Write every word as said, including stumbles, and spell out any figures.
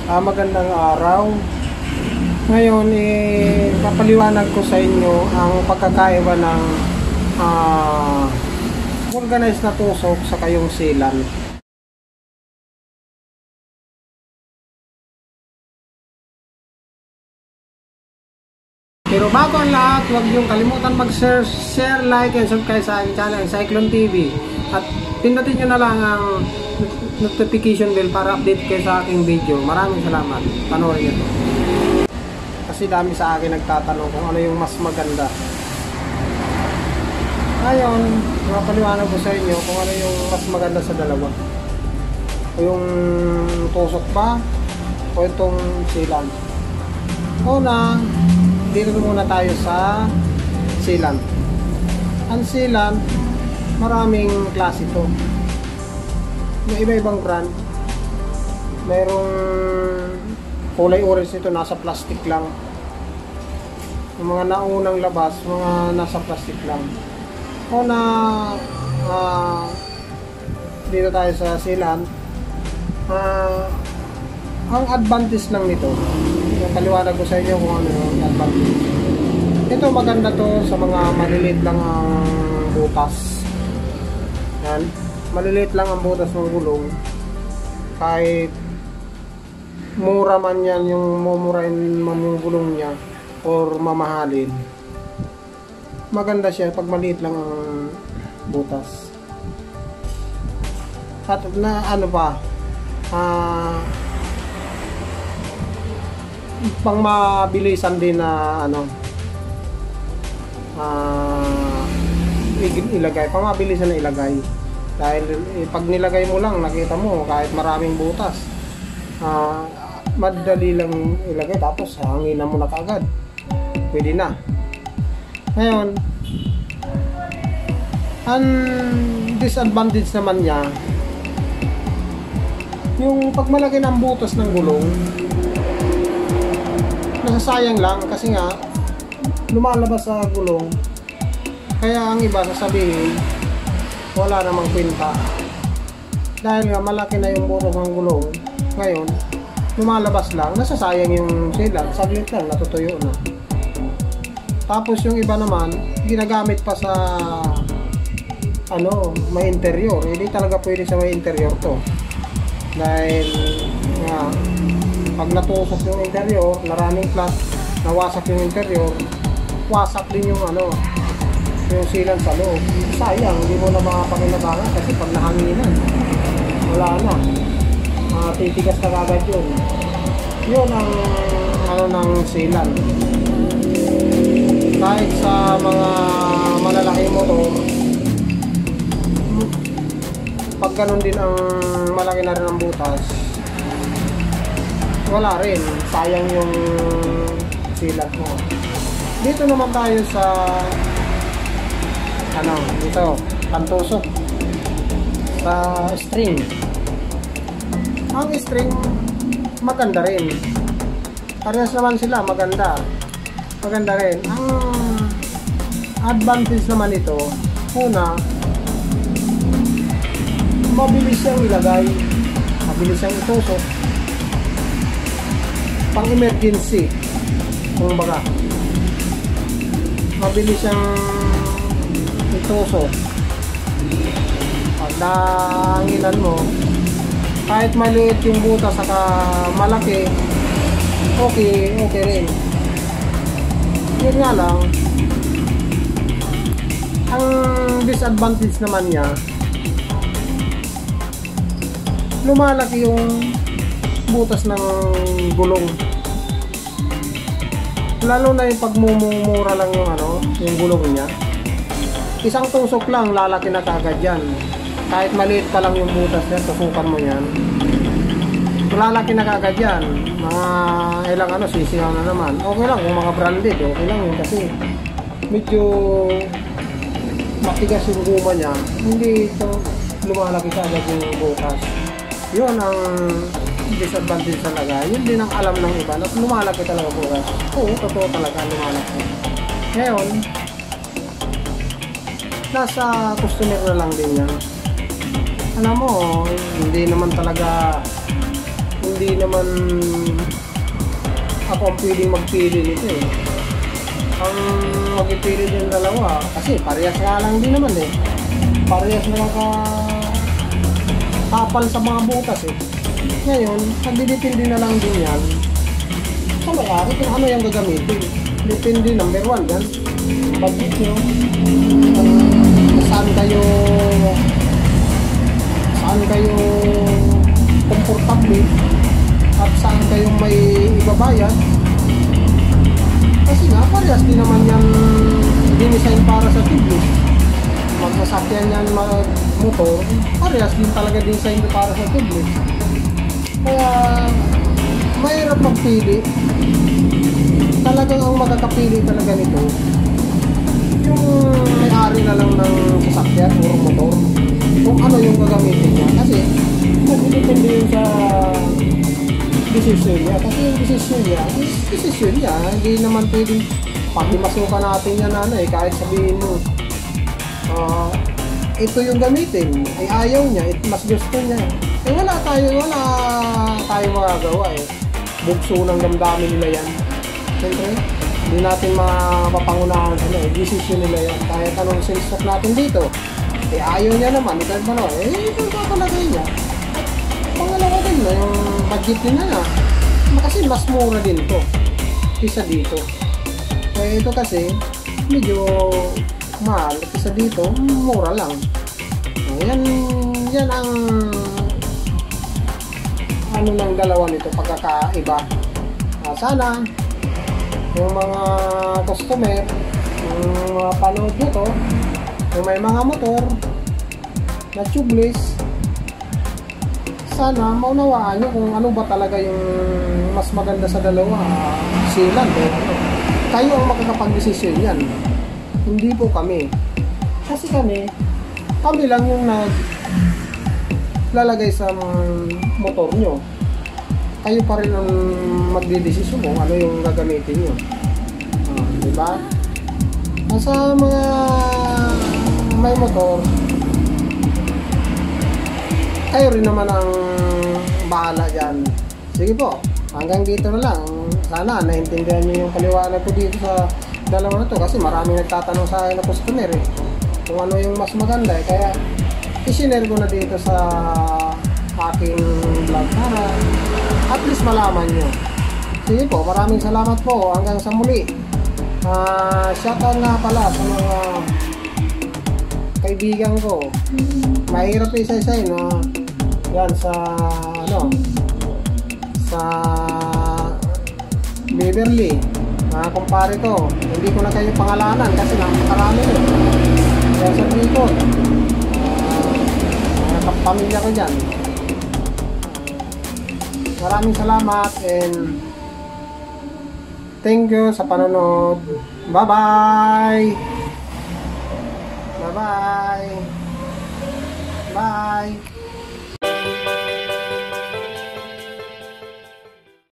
Ah, magandang araw. Ngayon, eh, papaliwanag ko sa inyo ang pagkakaiba ng ah, vulcanized na tusok sa kayong sealant. Pero bago ang lahat, huwag niyong kalimutan mag-share, share, like, and subscribe sa aking channel, Cyclone T V. At pindutin nyo na lang ang notification bell para update kayo sa aking video. Maraming salamat. Panoorin nyo ito. Kasi dami sa akin nagtatanong kung ano yung mas maganda. Ngayon, mapaliwanag ko sa inyo kung ano yung mas maganda sa dalawa. O yung tusok ba o itong sealant. Una, dito muna tayo sa sealant. Ang sealant, maraming klase ito. May iba-ibang brand. Mayroong kulay orange nito, nasa plastic lang. Yung mga naunang labas, mga nasa plastic lang. O na uh, dito tayo sa sealant. Uh, ang advantage lang nito, yung paliwanag ko sa inyo kung ano yung advantage. Ito maganda to sa mga maliliit lang ang butas. Yan, maliliit lang ang butas ng gulong. Kahit mura man yan, yung mumurahin man yung gulong niya or mamahalin, maganda siya pag maliit lang ang butas. At na ano pa, ah, pang mabilisan din na ano, ah, ilagay, pang mabilisan na ilagay. Dahil eh, pag nilagay mo lang, nakita mo kahit maraming butas, ah, madali lang ilagay, tapos hanginan mo na kaagad, pwede na. Ngayon, ang disadvantage naman niya, yung pag malaki ng butas ng gulong, nasasayang lang kasi nga lumalabas sa gulong. Kaya ang iba sasabihin wala namang kwenta, dahil nga malaki na yung butas ng gulong. Ngayon lumalabas lang, nasasayang yung sealant, saglit lang natutuyo na. Tapos yung iba naman ginagamit pa sa ano, may interior. Hindi talaga pwede sa may interior to, dahil nga pag natusok yung interior, maraming flat, nawasak yung interior, wasak din yung ano, yung sealant sa loob. Sayang, hindi mo na makapakinabangan kasi pag nahanginan, wala na, uh, titigas na agad yun. Yun ang ano ng sealant. Kahit sa mga malalaking motor, pag ganun din ang malaki na rin ang butas, wala rin, sayang yung sealant mo. Dito naman tayo sa ano, dito, pantusok sa string. Ang string maganda rin, parehas naman sila, maganda maganda rin. Ang advantage naman ito, una, mabilis siyang ilagay, mabilis siyang itusok, pang emergency kung baga, mabilis siyang itusok. Pag nahanginan mo, kahit maliit yung butas saka malaki, okay, okay rin. Yun nga lang, ang disadvantage naman niya, lumalaki yung butas ng gulong. Lalo na yung pagmumura lang yung ano, yung gulong niya. Isang tusok lang, lalaki na kagad yan. Kahit maliit pa lang yung butas niya, tusukan mo yan, lalaki na kagad yan. Mga ilang ano, sisiyaw na naman. Okay lang kung mga branded, okay lang yun, kasi medyo matigas yung guma niya, hindi ito lumalaki kagad yung butas. Yun ang disadvantage talaga. Yun din ang alam ng iba, na lumalaki talaga butas. Oo, totoo talaga, lumalaki. Ngayon, nasa customer na lang din yan. Alam mo, hindi naman talaga hindi naman ako ang piling magpili nito eh. Ang magpipili din dalawa kasi parehas nga lang din naman eh. Parehas na ka kapal sa mga butas eh. Ngayon, nagdidepende na lang din yan sa may-ari kung ano yung gagamitin. Depende number one yan. Budget nyo. Uh, saan kayo saan kayo komportable at saan kayong may ibabayad. Kasi nga, parehas din naman yan dinisign para sa tubeless. Magsasakyan yan mag-motor, parehas din talaga design para sa tubeless. Kaya, mahirap magpili. Talagang ang makakapili talaga nito, yung may-ari na lang ng sasakyan o motor, kung ano yung gagamitin niya. Kasi, nagdidepende yun sa decision niya. Kasi yung decision niya, is decision niya. Hindi naman pwedeng pagmasukan natin yan ano eh, kahit sabihin mo, uh, ito yung gamitin, ay ayaw niya, it mas gusto niya. Eh wala tayo, wala tayo magagawa eh. Bugso ng damdamin nila yan. Siyempre, hindi natin mapapangunahan sila eh. Decision nila yan. Kahit anong sales stock natin dito, eh ayaw niya naman, ito yung ano, eh ito yung palagay niya. Pangalawa din na yung budget din na kasi mas mura din to kisa dito. Eh ito kasi medyo mahal kisa dito, mura lang. Yan, yan ang ano ng dalawa nito, pagkakaiba. Ah, sana yung mga customer, yung mga panood nito, yung may mga motor na tubeless, sana maunawaan nyo kung ano ba talaga yung mas maganda sa dalawa, sealant o ano. Kayo ang makakapag-desisyon yan, hindi po kami. Kasi kami kami lang yung naglalagay sa motor nyo. Kayo pa rin ang magdidesisyon kung ano yung gagamitin nyo. Ah, diba? Sa mga may motor, kayo rin naman ang bahala dyan. Sige po, hanggang dito na lang. Sana naintindihan nyo yung paliwanag ko dito sa dalawa na to, kasi maraming nagtatanong sa akin na customer eh, kung ano yung mas maganda eh. Kaya isinare ko na dito sa aking vlog para at least malaman nyo. Sige po, maraming salamat po. Hanggang sa muli. Uh, shoutout nga pala sa mga kaibigan ko. Mahirap isa-isa no? Yan sa ano sa Beverly, mga kumpare ko. Hindi ko na kayo pangalanan kasi nakarami eh. Kaya sa Bicol, uh, mga kapamilya ko dyan. Maraming salamat and thank you sa panonood. Bye bye. Bye bye. Bye.